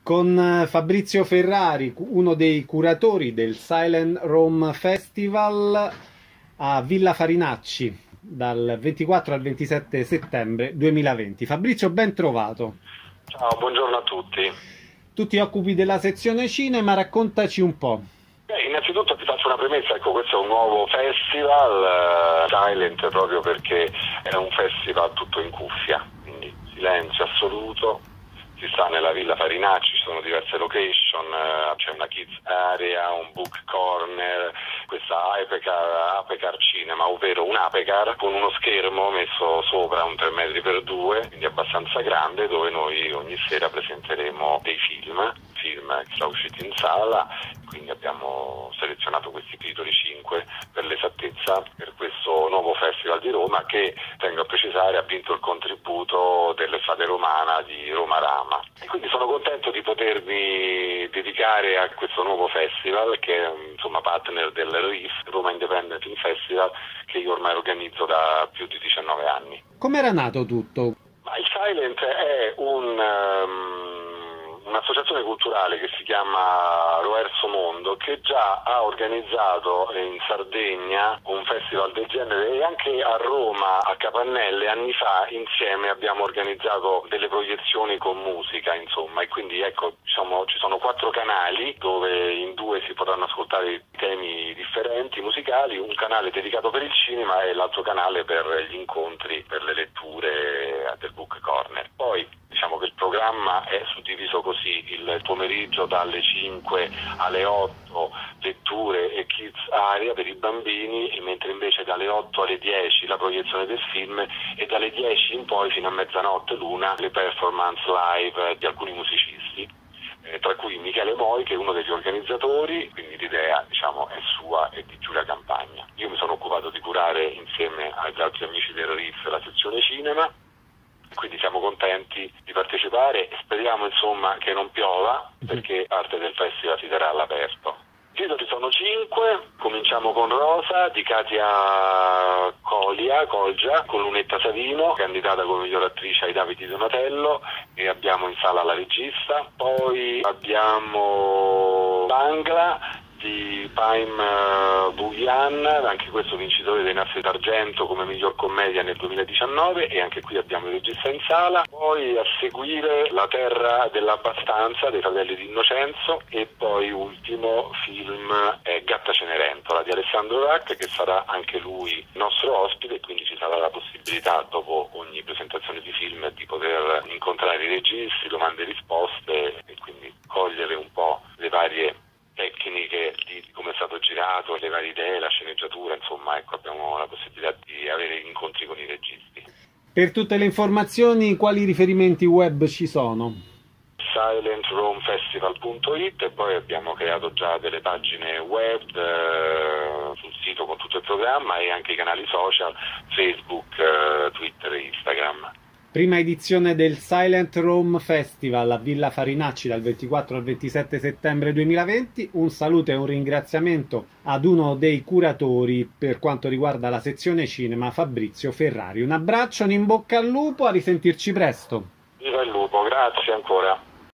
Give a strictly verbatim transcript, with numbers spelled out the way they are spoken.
con Fabrizio Ferrari, uno dei curatori del Silent Rome Festival a Villa Farinacci dal ventiquattro al ventisette settembre duemilaventi. Fabrizio, ben trovato. Ciao, buongiorno a tutti. Tu ti occupi della sezione cinema, raccontaci un po'. Beh, innanzitutto ti faccio una premessa, ecco, questo è un nuovo festival, uh, Silent, proprio perché è un festival tutto in cuffia, quindi silenzio assoluto. Si sta nella Villa Farinacci, ci sono diverse location, uh, c'è una kids area, un book corner, questa Apecar, Apecar Cinema, ovvero un Apecar con uno schermo messo sopra un tre metri per due, quindi abbastanza grande, dove noi ogni sera presenteremo dei film, film che sono usciti in sala, quindi abbiamo selezionato questi titoli, cinque per l'esattezza, per questo nuovo festival di Roma che, tengo a precisare, ha vinto il contributo dell'Estate Romana di Roma Rama. E quindi sono contento di potermi dedicare a questo nuovo festival che è, insomma, partner del R I F, Roma Independent Film Festival, che io ormai organizzo da più di diciannove anni. Com'era nato tutto? Ma il Silent è un... Um, un'associazione culturale che si chiama Roverso Mondo, che già ha organizzato in Sardegna un festival del genere, e anche a Roma, a Capannelle, anni fa, insieme abbiamo organizzato delle proiezioni con musica, insomma, e quindi ecco, diciamo, ci sono quattro canali dove in due si potranno ascoltare temi differenti musicali, un canale dedicato per il cinema e l'altro canale per gli incontri, per le letture del book corner. Poi diciamo che il programma è suddiviso così: il pomeriggio dalle cinque alle otto letture e kids area per i bambini, e mentre invece dalle otto alle dieci la proiezione del film, e dalle dieci in poi fino a mezzanotte l'una le performance live di alcuni musicisti, eh, tra cui Michele Moi, che è uno degli organizzatori, quindi l'idea, diciamo, è sua e di Giulia Campagna. Io mi sono occupato di curare insieme agli altri amici del R I F la sezione cinema, quindi siamo contenti di partecipare e speriamo, insomma, che non piova, perché parte del festival si terrà all'aperto. I titoli sono cinque, cominciamo con Rosa di Katia Colia, Colgia, con Lunetta Savino, candidata come miglior attrice ai Davide Donatello, e abbiamo in sala la regista. Poi abbiamo Bangla di Paim Bhuiyan, anche questo vincitore dei Nastri d'Argento come miglior commedia nel duemiladiciannove, e anche qui abbiamo il regista in sala. Poi a seguire La terra dell'abbastanza dei fratelli di Innocenzo, e poi ultimo film è Gatta Cenerentola di Alessandro Rack, che sarà anche lui nostro ospite, e quindi ci sarà la possibilità dopo ogni presentazione di film di poter incontrare i registi, domande e risposte, e quindi cogliere un po' le varie tecniche di come è stato girato, le varie idee, la sceneggiatura, insomma, ecco, abbiamo la possibilità di avere incontri con i registi. Per tutte le informazioni, quali riferimenti web ci sono? silent rome festival punto it, e poi abbiamo creato già delle pagine web eh, sul sito con tutto il programma, e anche i canali social Facebook, eh, Twitter e Instagram. Prima edizione del Silent Rome Festival a Villa Farinacci dal ventiquattro al ventisette settembre duemilaventi. Un saluto e un ringraziamento ad uno dei curatori per quanto riguarda la sezione cinema, Fabrizio Ferrari. Un abbraccio, un in bocca al lupo, a risentirci presto. Viva il lupo, grazie ancora.